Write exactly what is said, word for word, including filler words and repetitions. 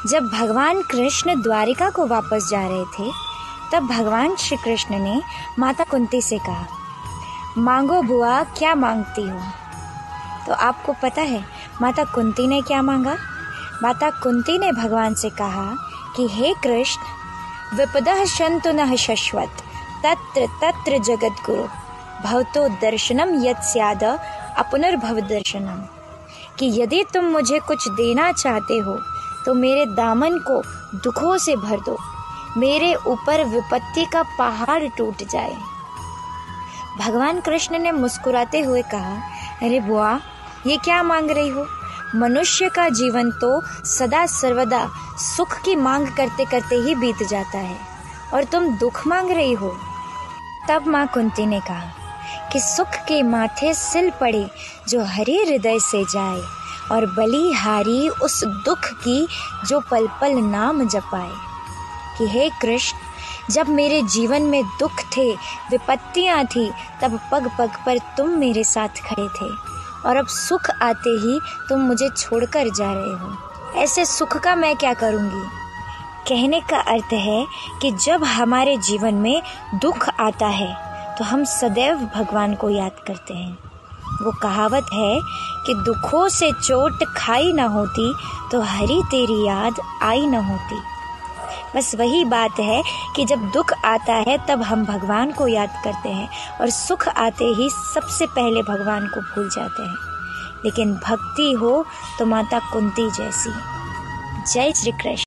जब भगवान कृष्ण द्वारिका को वापस जा रहे थे तब भगवान श्री कृष्ण ने माता कुंती से कहा, मांगो बुआ क्या मांगती हो। तो आपको पता है माता कुंती ने क्या मांगा? माता कुंती ने भगवान से कहा कि हे कृष्ण, विपदः शन्तु नः शश्वत तत्र तत्र जगद्गुरु भवतो दर्शनम यत् स्याद अपुनर्भव दर्शनम, कि यदि तुम मुझे कुछ देना चाहते हो तो मेरे दामन को दुखों से भर दो, मेरे ऊपर विपत्ति का पहाड़ टूट जाए। भगवान कृष्ण ने मुस्कुराते हुए कहा, अरे बुआ ये क्या मांग रही हो? मनुष्य का जीवन तो सदा सर्वदा सुख की मांग करते करते ही बीत जाता है और तुम दुख मांग रही हो। तब माँ कुंती ने कहा कि सुख के माथे सिल पड़े जो हरे हृदय से जाए और बलिहारी उस दुख की जो पल पल नाम जपाए। कि हे कृष्ण, जब मेरे जीवन में दुख थे, विपत्तियां थी, तब पग पग पर तुम मेरे साथ खड़े थे और अब सुख आते ही तुम मुझे छोड़कर जा रहे हो। ऐसे सुख का मैं क्या करूंगी? कहने का अर्थ है कि जब हमारे जीवन में दुख आता है तो हम सदैव भगवान को याद करते हैं। वो कहावत है कि दुखों से चोट खाई न होती तो हरी तेरी याद आई न होती। बस वही बात है कि जब दुख आता है तब हम भगवान को याद करते हैं और सुख आते ही सबसे पहले भगवान को भूल जाते हैं। लेकिन भक्ति हो तो माता कुंती जैसी। जय श्री कृष्ण।